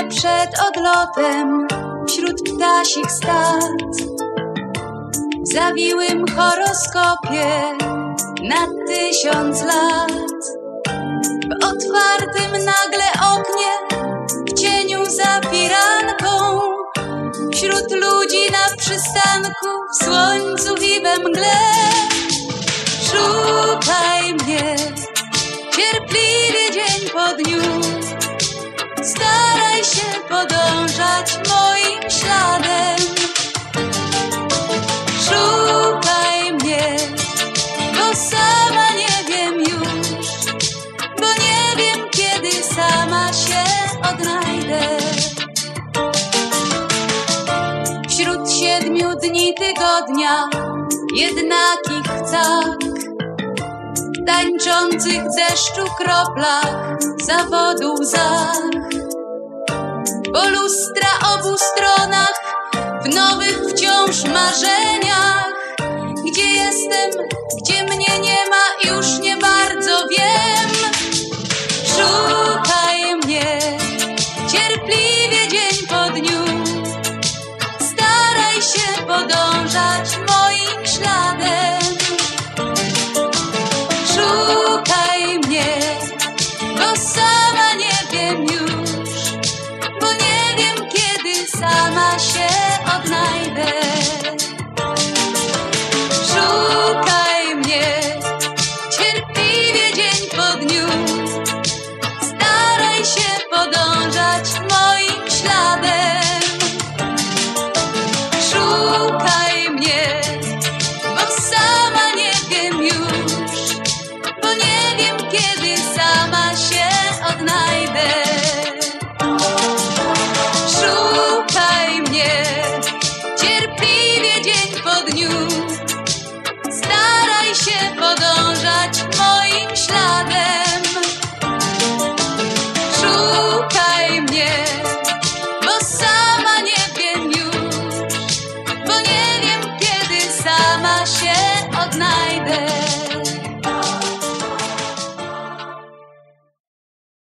przed odlotem wśród ptasich stad. W zawiłym horoskopie na 1000 lat. W otwartym nagle oknie, w cieniu za firanką, wśród ludzi na przystanku, w słońcu i we mgle. Szukaj mnie, cierpliwie dzień po dniu, staraj się podążać moim śladem. Szukaj mnie, bo sama nie wiem już, bo nie wiem, kiedy sama się odnajdę. Wśród 7 dni tygodnia jednakich cach, tańczących w deszczu kroplach zawodu łzach, po lustra obu stronach, w nowych wciąż marzeniach. Gdzie jestem, gdzie mnie nie ma, już nie bardzo wiem.